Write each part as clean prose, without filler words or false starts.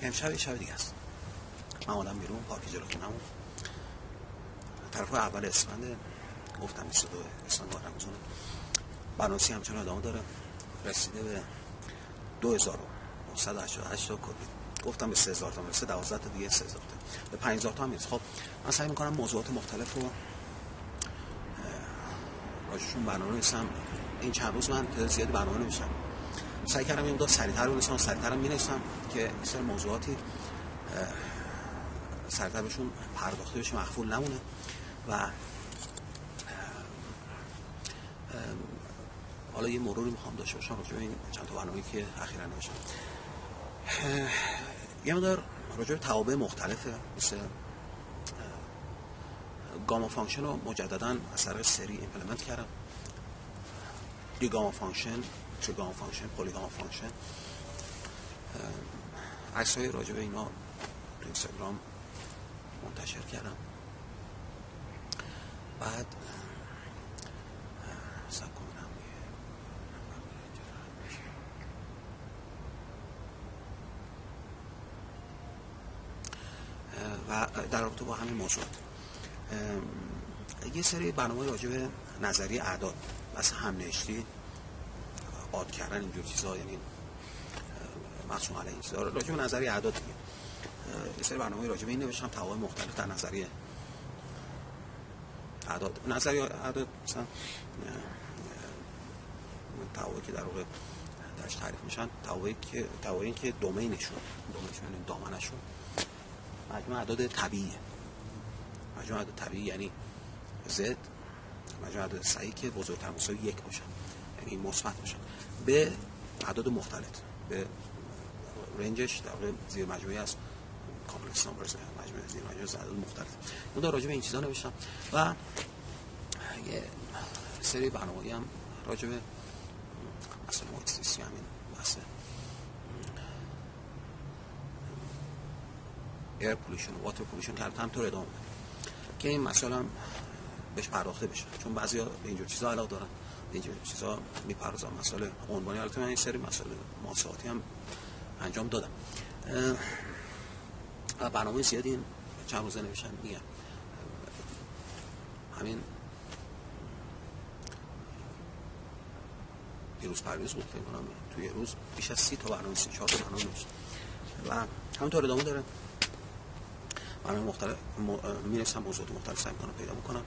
امشب یه شب دیگه است. من آدم بیرون پارک جلو خونمون طرف اول اسفند، گفتم 22 اسفند ماه رمضان. برنامه‌نویسی همچنان ادامه داره، رسیده به 2988 تا کپی. گفتم به 3000 تا میرسه، 12 تا دیگه 3000 تا، به 5000 تا هم میرسه. خب من سعی میکنم موضوعات مختلف رو راجعشون برنامه نویسم. این چند روز من تعداد زیادی برنامه نوشتم، سعی کردم یه مقدار سریع‌تر بنویسم، سریع‌تر می‌نویسم که این سری موضوعاتی سریع‌تر بهشون پرداخته بشه، مخفول نمونه. و حالا یه مروری میخوام داشته باشم راجع به این چند تا برنامه‌ای که اخیراً نوشتم. یه مقدار راجع به توابع مختلفه، مثل گاما فانکشن رو مجدداً از طریق سری ایمپلمنت کردم. دی گاما فانکشن، تری گاما فانکشن، پلی گاما فانکشن. عکس‌های راجع به اینا تو اینستاگرام منتشر کردم. بعد و در رابطه با همین موضوعات یه سری برنامه راجع به نظریه اعداد، مثلا هم‌نوشتی، عاد کردن، اینجور چیزا، یعنی مقسوم علیه این چیزا، راجع به نظریه اعداد دیگه. یه سری برنامه راجع به این نوشتم، توابع مختلف در نظریه اعداد. نظریه اعداد مثلا توابعی که در واقع درش تعریف میشن، توابعی که دومینشون یعنی دامنشون مجموع اعداد طبیعیه. مجموع اعداد طبیعی یعنی زد، مجموع اعداد صحیحی که بزرگتر مساوی 1 باشن، یعنی مثبت باشن، به اعداد مختلف، به رنجش در واقع زیر مجموعه از کامپلکس نمبرز، مجموعه زیر مجموعه از اعداد مختلف. من راجع به این چیزا نوشتم و یه سری برنامه‌ای هم راجع به مثلا محیط زیستی، همین بحث ایر پولوشن و واتر پولوشن که همطور ادامه میده که این مثلا بهش پرداخته بشه، چون بعضیا به اینجور چیزا علاقه دارن، به اینجور چیزا میپردازن. مسائل عنوانی، البته من این سری مسائل محاسباتی هم انجام دادم و برنامه زیادی این چند روزه نوشتم. میگم همین روز پرویز بود، فکر کنم توی روز بیش از 30 تا برنامه، 34 تا برنامه نوشتم و همینطور ادامه داره. برنامه مختلف می‌نویسم، موضوعات مختلف سعی می‌کنم پیدا بکنم.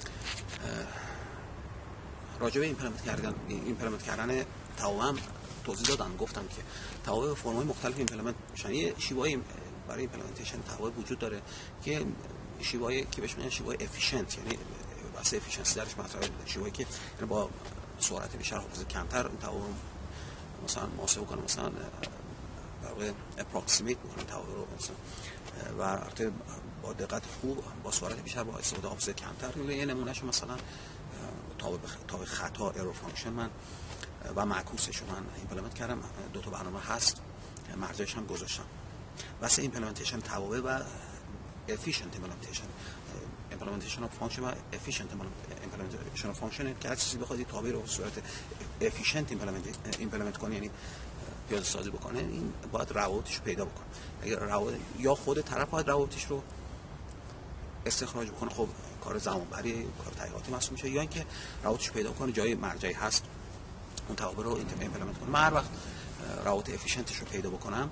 راجع به ایمپلمنت کردن توابع توضیح دادم، گفتم که توابع به فرم‌های مختلف ایمپلمنت میشن. یه شیوه‌ای برای ایمپلمنتیشن توابع وجود داره که شیوه‌ای که بهش میگن شیوه افیشنت، یعنی بحث افیشنسی درش مطرحه، شیوهی که با سرعت بیشتر، حافظه کمتر این توابع مثلا محاسبه کنه، مثلا در واقع اپروکسیمیت می‌کنه توابع رو مثلا، و البته با دقت خوب، با سرعت بیشتر، با استفاده حافظه کمتر. یه نمونهشو مثلا تابع خطا ایرور فانکشن من و معکوسش من ایمپلمنت کردم. 2 تا برنامه هست، مرجعش هم گذاشتم. واسه ایمپلمنتیشن توابع و افیشنت ایمپلمنتیشن اف فانکشن و افیشنت ایمپلمنتیشن اف فانکشن که هر چیزی بخواد تابع رو به صورت افیشنت ایمپلمنت کنه، یعنی پیاده سازی بکنه، این باید روابطش پیدا بکنه. اگر یا خود طرف باید روابطش رو استخراج بکنه، خب کار زمانبری، کار تحقیقاتی محسوب میشه، یا اینکه روابطش پیدا کنه، جای مرجعی هست اون توابع رو ایمپلمنت کنه. من هر وقت روابط افیشنتش رو پیدا بکنم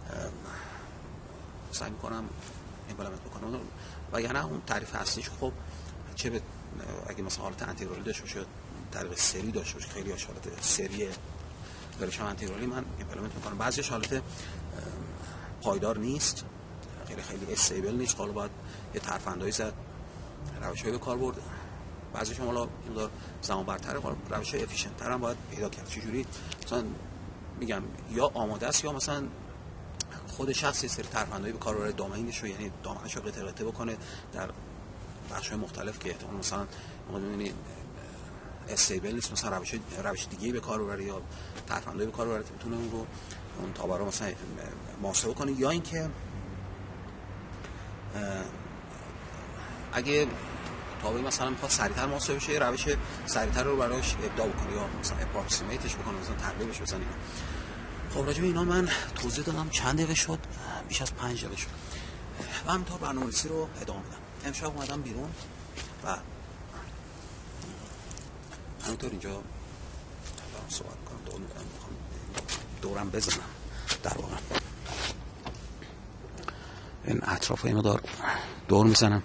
سعی میکنم ایمپلمنت بکنم، و یعنی اون تعریف اصلیش خب چه به اگه مثلا حالت انتگرالی داشته باشه، طریق سری داشته باشه، خیلی هاش حالت سریه برش هم انتگرالی من ایمپلمنت میکنم. بعضیش حالت پایدار نیست، خیلی استیبل نیست، حالا باید یه ترفندایی زد، روش‌های به کار برد. بعضیش هم حالا این مقدار زمان برتره، روش‌های افیشنت تر هم باید پیدا کرد. چجوری؟ مثلا میگم یا آماده است، یا مثلا خود شخص یه سری ترفندایی به کار ببره، دامینش رو، یعنی دامنش رو قطعه قطعه بکنه در بخش‌های مختلف که احتمال مثلا ما می‌بینیم استیبل نیست، مثلا روش دیگه‌ای به کار ببره یا ترفندایی به کار ببره که بتونه اون تابع رو مثلا محاسبه کنه، یا اینکه اگه تابع مثلا میخواد سریعتر محاسبه بشه، یه روش سریعتر رو براش ابداع بکنه، یا مثلا اپروکسیمیتش بکنه، مثلا تقریبش بزنه. خب راجع به اینا من توضیح دادم. چند دقیقه شد؟ بیش از 5 دقیقه شد و همینطور برنامه‌نویسی رو ادامه میدم. امشب اومدم بیرون و همینطور اینجا صحبت کنم. دورم بزنم در واقع این اطراف اینو دور میزنم.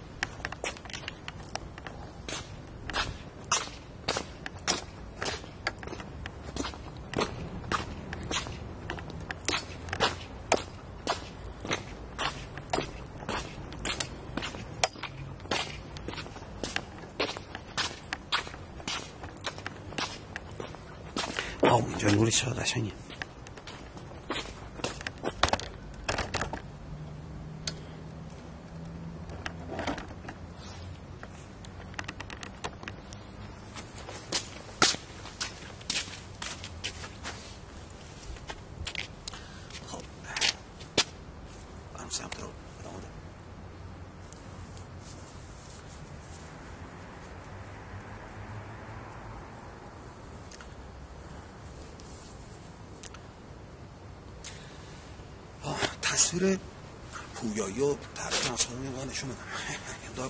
اینجا نوری چقدر قشنگه. خب برام سمت رو ادامه ده. تصویر پویایی و تعریف مسائل رو نشون بدم. یه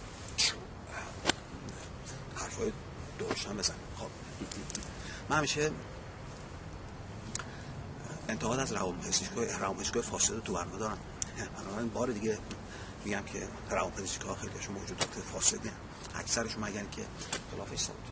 حرفای درشتن بزنیم. خب من همیشه انتقاد از روانپزشکای فاسد تو برنامه دارم. بنابراین بار دیگه میگم که روانپزشکا خیلیشون موجودات فاسدی هستن. اکثرشون مگر که خلافش